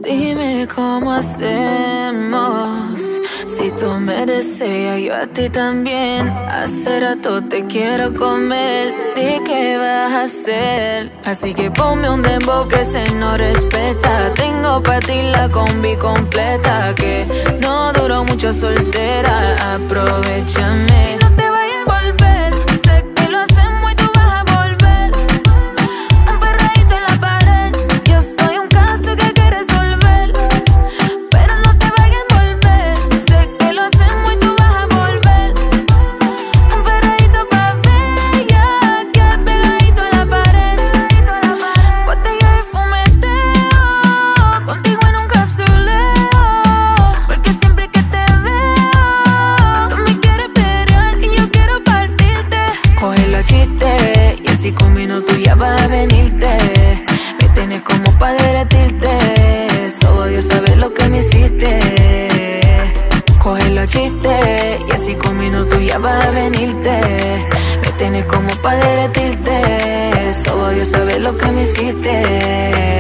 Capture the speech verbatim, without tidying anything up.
Dime cómo hacemos. Si tú me deseas, yo a ti también. Hace rato te quiero comer. Di qué vas a hacer. Así que ponme un dembow que se no respeta. Tengo pa' ti la combi completa. Que no duró mucho soltera. Aprovechame. No te vayas a volver. Sé que lo hacemos y tú vas a volver. Un perreíto en la pared. Yo soy un caso que hay que resolver. Pero no te vayas a volver. Sé que lo hacemos y tú vas a volver. Un perreíto pa' bella. Que pegadito a la pared. Botella de fumeteo. Contigo en un capsuleo. Porque siempre que te veo, tú me quieres pelear y yo quiero partirte. Coge los chistes y así con minutos ya vas a venirte. Me tienes como pa' derretirte. Solo Dios sabe lo que me hiciste. Coge los chistes y así con minutos ya vas a venirte. Me tienes como pa' derretirte. Solo Dios sabe lo que me hiciste.